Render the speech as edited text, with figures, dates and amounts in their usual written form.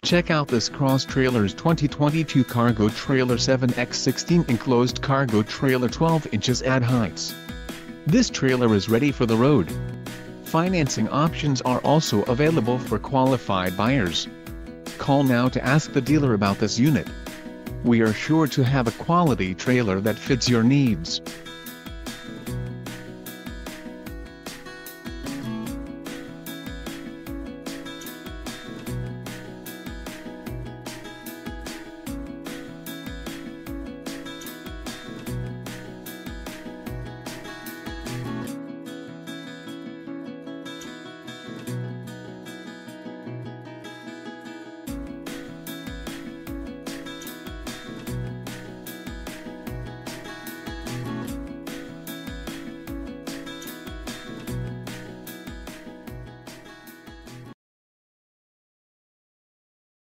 Check out this Cross Trailers 2022 Cargo Trailer 7x16 Enclosed Cargo Trailer 12 inches add heights. This trailer is ready for the road. Financing options are also available for qualified buyers. Call now to ask the dealer about this unit. We are sure to have a quality trailer that fits your needs.